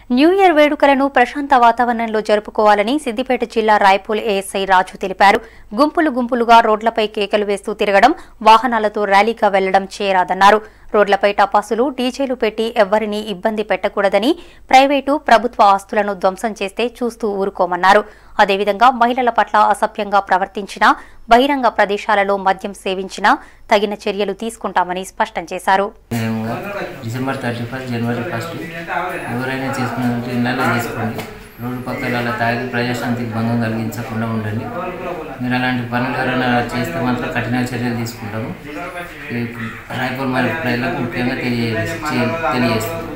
New year వేడుకలను ప్రశాంత వాతావరణంలో జరుపుకోవాలని సిద్దిపేట జిల్లా రాయపూల్ ఏఎస్ఐ రాజు తెలిపారు. గుంపులుగా రోడ్లపై కేకలు వేస్తూ తిరగడం, వాహనాలతో ర్యాలీగా వెళ్లడం చేయరాదన్నారు. రోడ్లపై టపాసులు, డీజేలు పెట్టి ఎవ్వరినీ ఇబ్బంది పెట్టకూడదని, ప్రైవేటు, ప్రభుత్వ ఆస్తులను ధ్వంసం చేస్తే చూస్తూ ఊరుకోమన్నారు. అదేవిధంగా మహిళల పట్ల అసభ్యంగా ప్రవర్తించినా, బహిరంగ ప్రదేశాలలో మద్యం సేవించినా తగిన చర్యలు తీసుకుంటామని స్పష్టం చేశారు. డిసెంబర్ 31 జనవరి 1 ఎవరైనా చేసుకున్నట్టు ఇళ్ళలో చేసుకోండి. రోడ్డు పక్కల అలా తాగి ప్రజాశాంతికి భంగం కలిగించకుండా ఉండండి. మీరు అలాంటి పనులు ఎవరైనా చేస్తే మాత్రం కఠిన చర్యలు తీసుకుంటాము. రాయపూర్ మరియు ప్రజలకు ముఖ్యంగా తెలియజేస్తాం.